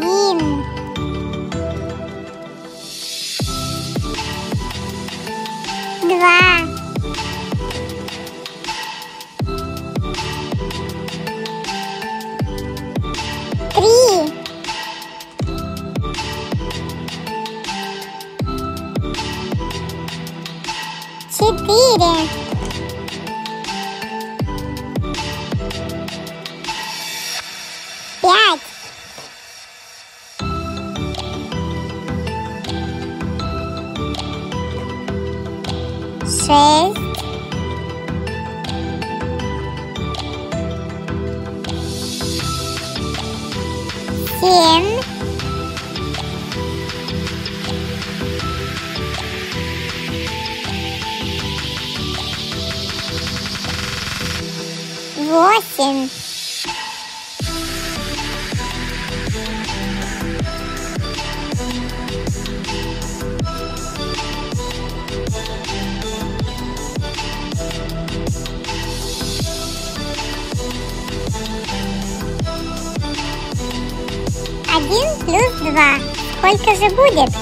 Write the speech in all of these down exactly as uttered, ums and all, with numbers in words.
Один. Два. Три. Четыре. Пять. Шесть. Семь. Восемь. Один плюс два. Сколько же будет?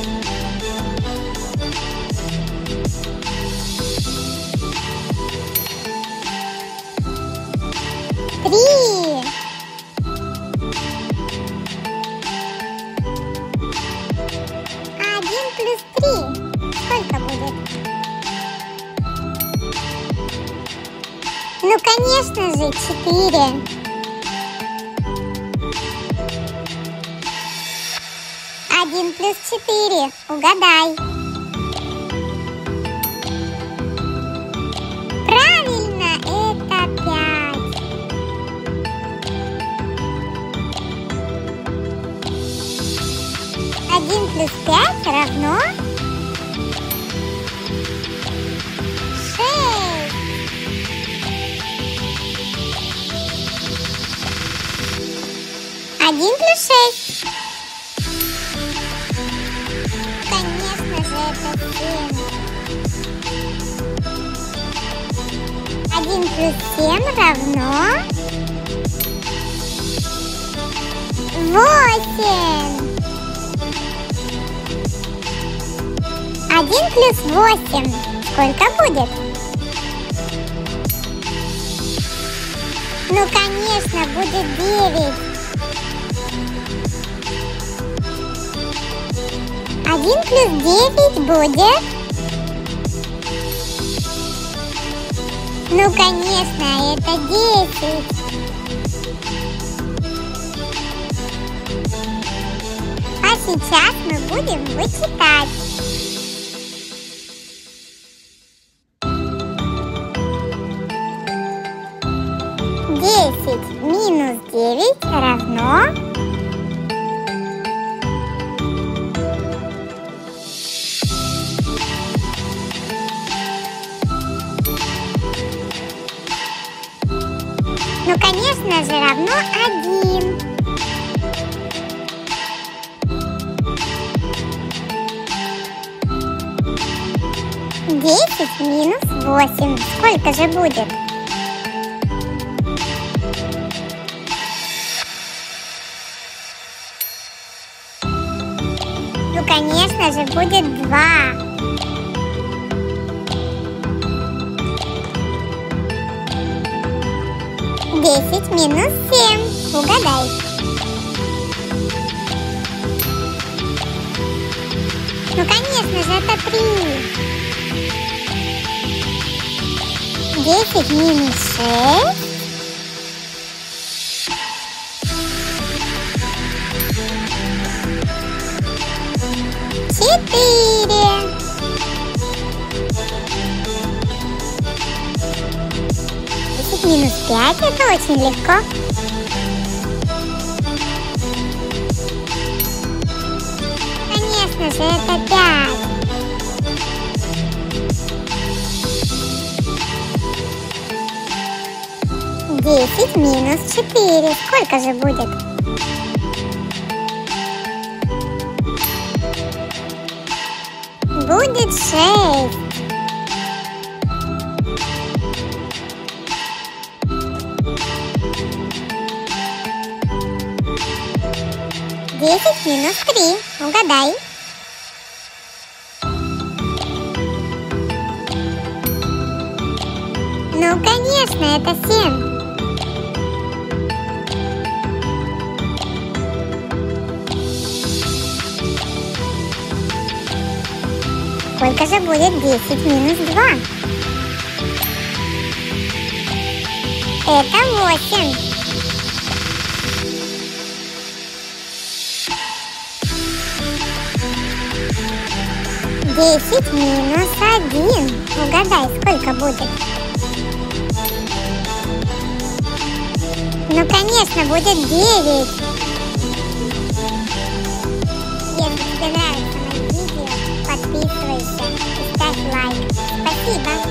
Три. Один плюс три. Сколько будет? Ну, конечно же, четыре. Один плюс четыре. Угадай. Правильно, это пять. Один плюс пять равно шесть. Один плюс шесть. Конечно же, это семь. Один плюс семь равно восемь. Один плюс восемь. Сколько будет? Ну, конечно, будет девять. Один плюс девять будет? Ну, конечно, это десять. А сейчас мы будем вычитать. Десять минус девять равно ну, конечно же, равно один. Десять минус восемь. Сколько же будет? Ну, конечно же, будет два. Десять минус семь. Угадай. Ну, конечно же, это три. Десять минус шесть. Четыре. Десять минус пять — это очень легко. Конечно же, это пять. Десять минус четыре. Сколько же будет? Будет шесть. десять минус три. Угадай. Ну, конечно, это семь. Сколько же будет десять минус два? Это восемь. десять минус один. Угадай, сколько будет? Ну, конечно, будет девять. Если тебе нравится мое видео, подписывайся и ставь лайк. Спасибо.